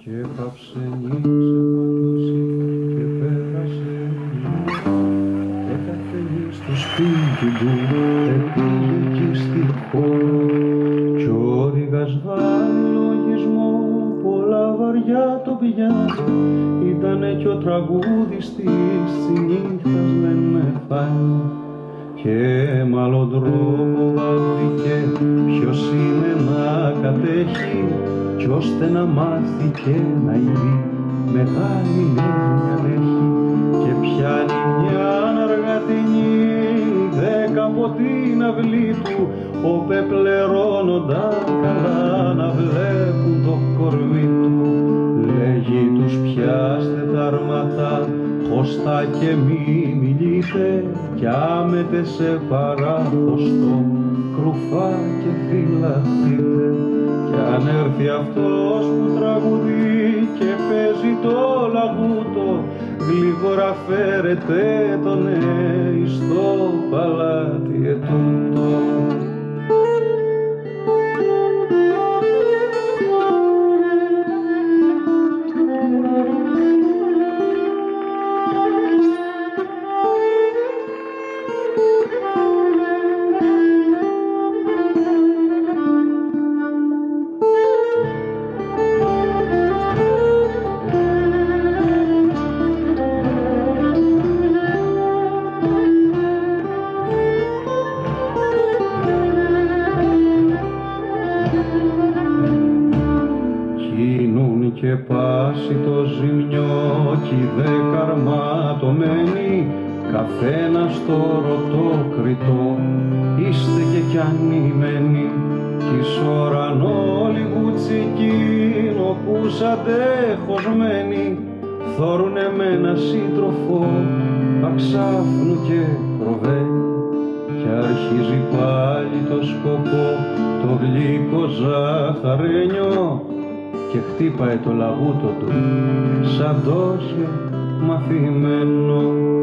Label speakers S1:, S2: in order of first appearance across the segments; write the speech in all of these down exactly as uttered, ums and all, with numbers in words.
S1: και έπαψε νύχσε φαντασία και πέρασε νύχ και καθένει στο σπίτι του επήγε εκεί στη χώρα κι όριγας βάλει λογισμό πολλά βαριά το πιάνει ήτανε κι ο τραγούδιστης της νύχτας λένε φάει και με άλλον τρόπο βάθηκε ποιος είναι να κατέχει κι ώστε να μάθει και να ειδεί μεγάλη έννοια έχει και πιάνει μια αργατινή δέκα από την αυλή του όπε πληρώνονταν καλά να βλέπουν το κορμί του λέγει τους πιάστε τα αρματά χωστά και μη μιλείτε κι άμετε σε παράδοστο κρουφά και φυλαχτείτε κι αν έρθει αυτός που τραγουδεί και παίζει το λαγούτο γλίγορα φέρετε τον νέη στο παλάτι ετούτο. Και πάσει το ζημιό κι οι δε καρματωμένοι καθένα στο ρωτό κριτό είστε και κι ανημένοι κι ίσοραν όλοι γουτσικίνο που σαν τεχωσμένοι θόρουνε με ένα σύντροφο αξάφνου και προβαίνει κι αρχίζει πάλι το σκοπό το γλυκό ζαχαρένιο και χτύπαε το λαγούτο του σαν δόζιο μαθημένο.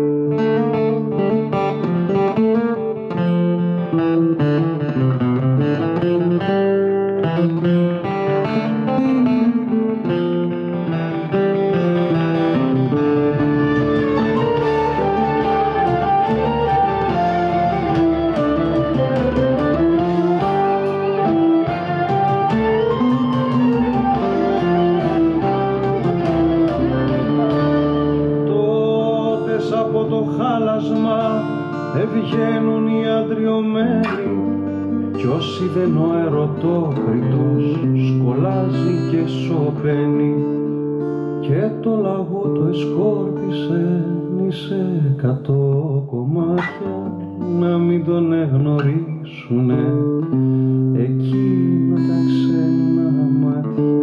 S1: Από το χάλασμα ευγαίνουν οι αντριωμένοι κι όσοι δεν ο ερωτόκριτος σκολάζει και σωπαίνει και το λαγούτο εσκόρπισε σε εκατό κομμάτια να μην τον εγνωρίσουνε εκείνα τα ξένα μάτια.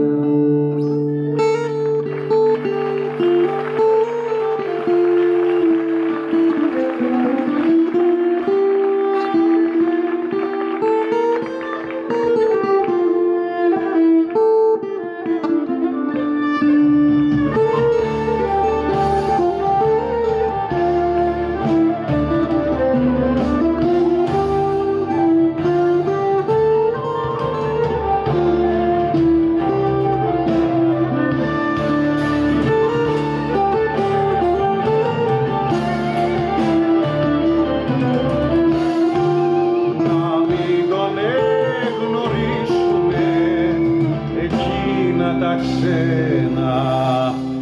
S1: Τα ξένα